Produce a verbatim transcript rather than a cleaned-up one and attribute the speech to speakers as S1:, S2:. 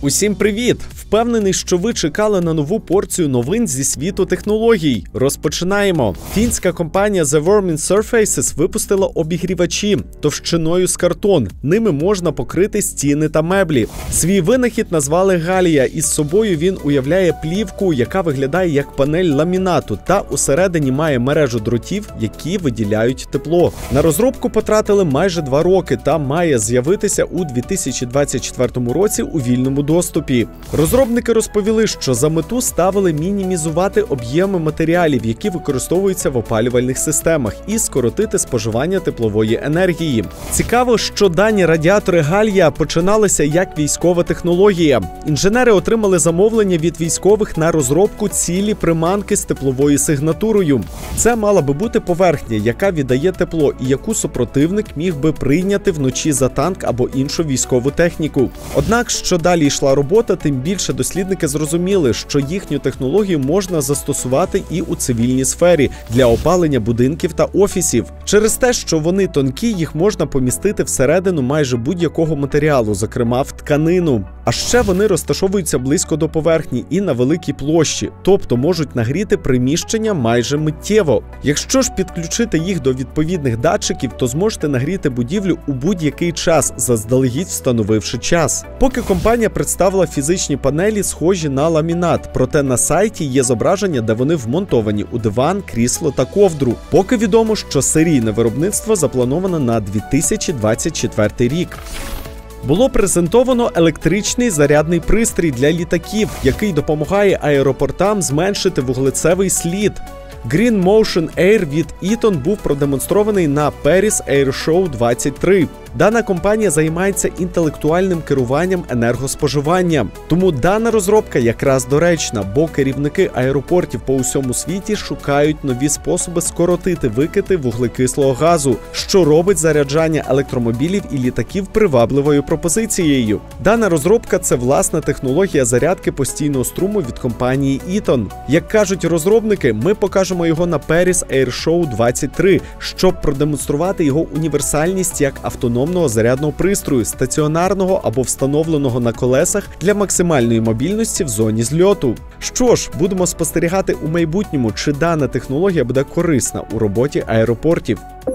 S1: Усім привіт! Впевнений, що ви чекали на нову порцію новин зі світу технологій. Розпочинаємо. Фінська компанія The Warming Surfaces випустила обігрівачі товщиною з картон. Ними можна покрити стіни та меблі. Свій винахід назвали Галія. Із собою він уявляє плівку, яка виглядає як панель ламінату, та усередині має мережу дротів, які виділяють тепло. На розробку потратили майже два роки та має з'явитися у дві тисячі двадцять четвертому році у вільному доступі. Розробники розповіли, що за мету ставили мінімізувати об'єми матеріалів, які використовуються в опалювальних системах, і скоротити споживання теплової енергії. Цікаво, що дані радіатори Галія починалися як військова технологія. Інженери отримали замовлення від військових на розробку цілі приманки з тепловою сигнатурою. Це мала би бути поверхня, яка віддає тепло і яку супротивник міг би прийняти вночі за танк або іншу військову техніку. Однак, що далі йшла робота, тим більше дослідники зрозуміли, що їхню технологію можна застосувати і у цивільній сфері для опалення будинків та офісів. Через те, що вони тонкі, їх можна помістити всередину майже будь-якого матеріалу, зокрема в тканину. А ще вони розташовуються близько до поверхні і на великій площі, тобто можуть нагріти приміщення майже миттєво. Якщо ж підключити їх до відповідних датчиків, то зможете нагріти будівлю у будь-який час, заздалегідь встановивши час. Поки компанія представила фізичні панелі, схожі на ламінат, проте на сайті є зображення, де вони вмонтовані у диван, крісло та ковдру. Поки відомо, що серійне виробництво заплановано на дві тисячі двадцять четвертий рік. Було презентовано електричний зарядний пристрій для літаків, який допомагає аеропортам зменшити вуглецевий слід. Green Motion Air від Eaton був продемонстрований на Paris Air Show двадцять три. Дана компанія займається інтелектуальним керуванням енергоспоживання. Тому дана розробка якраз доречна, бо керівники аеропортів по усьому світі шукають нові способи скоротити викиди вуглекислого газу, що робить заряджання електромобілів і літаків привабливою пропозицією. Дана розробка – це власна технологія зарядки постійного струму від компанії Eaton. Як кажуть розробники, ми покажемо його на Paris Air Show двадцять три, щоб продемонструвати його універсальність як автономного зарядного пристрою, стаціонарного або встановленого на колесах для максимальної мобільності в зоні зльоту. Що ж, будемо спостерігати у майбутньому, чи дана технологія буде корисна у роботі аеропортів.